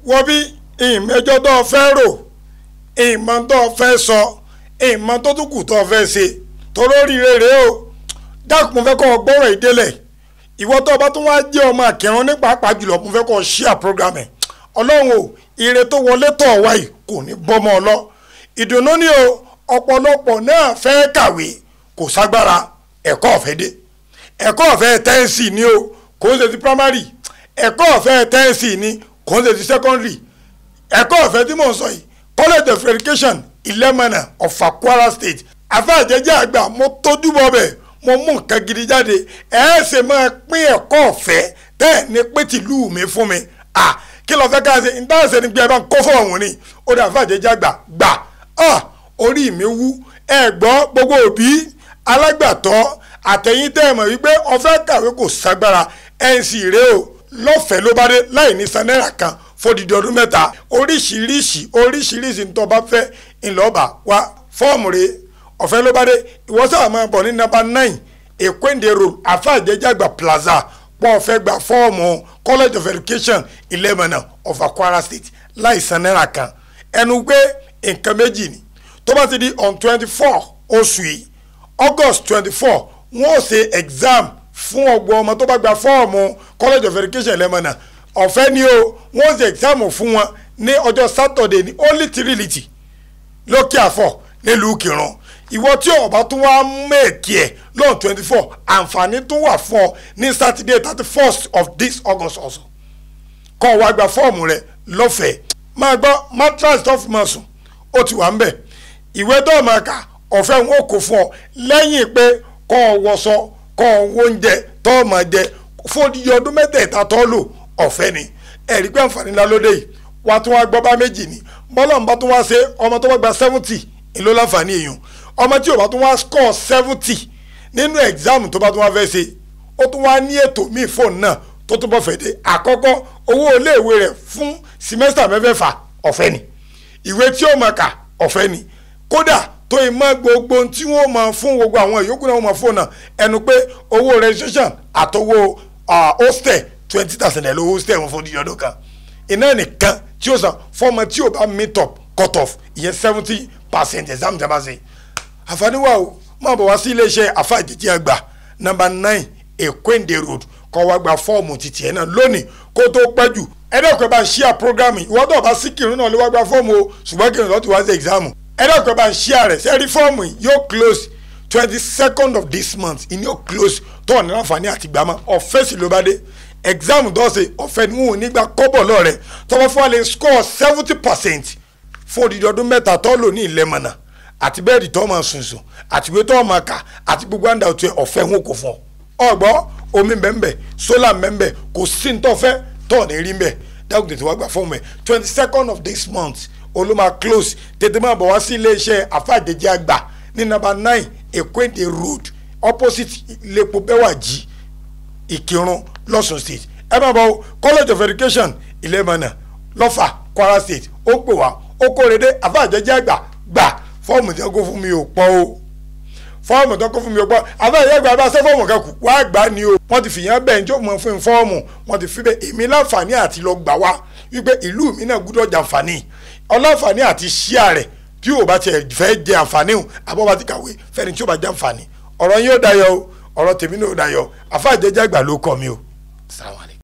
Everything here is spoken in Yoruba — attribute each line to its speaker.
Speaker 1: wọ́n bí ìmẹ́jọ́ tó fẹ́ rò ìmọ̀ tó fẹ́ sọ ìmọ̀ tó tún kù tó fẹ́ ṣe torórí rere o dákun fẹ́ kọ́ gbọ́rọ̀ ìdélẹ̀ ìwọ tó bá tún wá jẹ́ ọmọ àkẹrùn ní pàápàá jùlọ mo fẹ́ kọ́ share program ẹ̀ ọlọ́run o ire tó wọlé tọ̀ wáyì kò ní bọ́mọ ọlọ ìdùnnú ni o ọ̀pọ̀lọpọ̀ náà fẹ́ kàwé kò ságbára ẹ̀kọ́ ọ̀fẹ́ dé ẹ̀kọ́ ọ̀fẹ́ tẹ́ǹsì ni o kò ń ṣe ti primary ẹ̀kọ́ ọ̀fẹ́ tẹ́ǹsì ni kò ń ṣe ti secondary ẹ̀kọ́ ọ̀fẹ́ tí mò ń sọ yìí College of Education Ilemana of Kwara State afẹ́jẹ́jẹ́ àgbà mo tójú bọ́ bẹ̀ mo mú nǹkan gidi jáde ẹ̀ ṣe máa pín ẹ̀kọ́ ọ̀fẹ́ tẹ́ ní pé tìlú mi fún mi kí ló fẹ́ ká ṣe ìdáhùnsẹ́ ni pé ẹ bá ń kó fún ọ̀hún ni ó dà afẹ́jẹ́jẹ́ àgbà gbà orí mi wú ẹ gbọ́ gbogbo òbí alágbàtọ́ àtẹ̀yìn tẹ́ ẹ mọ̀ wípé ọ̀fẹ́ kàwé kò ságbára ẹ̀ ń sì rè o lọ́fẹ̀ẹ́ ló bá dé láì ní san náírà kan fódìdí ọdún mẹ́ta oríṣiríṣi ń tó bá fẹ́ ńlọ́ba wá fọ́ọ̀mù rẹ̀ ọ̀fẹ́ ló bá dé ìwọ́sà máa bọ̀ ní number 9 Ekwende Road Afáàjẹjàgbà Plaza pọ̀ ọ̀fẹ́ gba fọ́ọ̀mù College of Education Ilemana of Kwara State láì san náírà kan ẹnu pé nǹkan méjì ni tó bá ti di on 24 oṣù yìí August 24 wọ́n ṣe exam fún ọgbọ̀n ọmọ tó bá gba fọ́ọ̀mù College of Education Ilemana ọ̀fẹ́ ni o wọ́n ṣe exam fún wọn ní ọjọ́ Saturday ní only Trinity lókè àfọ̀ nílùú Kírun ìwọ tí ọba tún wá mẹ́ẹ̀kì ẹ̀ lọ́n 24 àǹfààní tún wà fún ọ ní Saturday 31st of this August also kọ́ wa gba fọ́ọ̀mù rẹ lọ́fẹ̀ẹ́ máa gbọ́ mattress tó fi máa sùn ó ti wà ń bẹ̀ ìwé tó máa kà ọ̀fẹ́ wọn kò fún ọ lẹ́yìn pé kọ́ ọ wọṣọ kọ́ ọ oúnjẹ tó máa jẹ fún odidi ọdún mẹ́tẹ̀ẹ̀ta tó lò ọ̀fẹ́ ni ẹ̀rí pé àǹfààní ńlá lóde yìí wà tún wá gbọ́ bá méjì ni bọ́lá ń bá tún wá ṣe ọmọ tó bá gba 70 ìlú láǹfààní èèyàn ọmọ tí ò bá tún wá score 70 nínú exam tó bá tún wá fẹ́ ṣe ó tún wá ní ètò míì fóònù náà tó tún bọ́ fẹ́ dé àkọ́kọ́ owó iléèwé rẹ̀ fún semester mẹ́fẹ̀ẹ̀fà ọ̀fẹ́ ni ìwé tí ó máa kà ọ̀fẹ́ ni kódà tó ìmọ̀ gbogbo tí wọ́n máa fún gbogbo àwọn ìyókù náà wọ́n máa fóònù náà ẹnu pé owó registration àtọwọ́ hostel 20,000 ẹ̀ lówó hostel wọn fún ọdún ọdún kan iná nìkan tí ó san fọ́ọ̀mù tí ó bá meet up cut off ìyẹn 70% exam jaba ṣe àǹfààní wà o máa bọ̀ wá sí iléeṣẹ́ Afáàjẹjàgbà number 9 Ekwende Road kọ́ wá gba fọ́ọ̀mù títì ẹ̀ náà lónìí kó tó pẹ́ jù ẹ̀dọ́kọ̀ bá ń share program ìwọ́n tó bá sí Kírun náà ló wá gba fọ́ọ̀mù o ṣùgbọ́n Kírun lọ́ọ́ ti wá sí exam ẹ̀dọ́kọ̀ bá ń share rẹ̀ sẹ́rí fọ́ọ̀mù yóò close 22nd of this month ìní yóò close tó ọ̀nà láǹfààní àti gbàmọ́ ọ̀fẹ́ sì ló bá dé exam dọ́sẹ̀ ọ̀fẹ́ ni wọn ò ní gba kọ́bọ̀ lọ́rẹ̀ tọ́wọ́ fún wa lè score 70% fún odidi ọdún mẹ́ta tó lò ní Ilemana àti bẹ́ẹ̀dì tó máa sùnsùn àti ìwé tó máa kà àti gbogbo àǹdà òtún ọ̀fẹ́ wọn kò fún ọ ọgbọ́ omi bẹ́ẹ̀ sólà bẹ́ẹ̀ kò sí ní tọ́fẹ́ tó ní rí bẹ́ẹ̀ dákun tètè wá gbà fún mi 22nd of this month olóma close tètè máa bọ̀ wá sí iléeṣẹ́ Afáàjẹjàgbà ní number 9 Ekwende Road opposite iléepo Bẹ́wàjì Ìkírun lọ́sùn state ẹ máa bọ̀ College of Education Ilemana lọ́fà Kwara State ó pè wá ó kórede Afáàjẹjàgbà gbà fọ́ọ̀mù tí wọ́n kó fún mi ò pọ̀ o fọ́ọ̀mù tí wọ́n kó fún mi ò pọ̀ Afáàjẹjàgbà bá ṣe fọ́ọ̀mù kan kù wá gbà ní o wọ́n ti fìyàn bẹ́ẹ̀ njó mọ̀ fún fọ́ọ̀mù wọ́n ti fi bẹ́ẹ̀ èmi láǹfààní àti lọ gbà wá wípé ìlú mi náà gbúdọ̀ jàǹfààní ọláǹfààní àti ṣíà rẹ̀ tí ò bá tiẹ̀ fẹ́ jẹ àǹfààní o àbọ̀ bá ti kàwé fẹ́ni tí ó bá jàǹfààní ọ̀rọ̀ yín ó dayọ̀ o ọ̀rọ̀ tèmi náà ó dayọ̀ Afáàjẹjàgbà ló kọ́ mi o.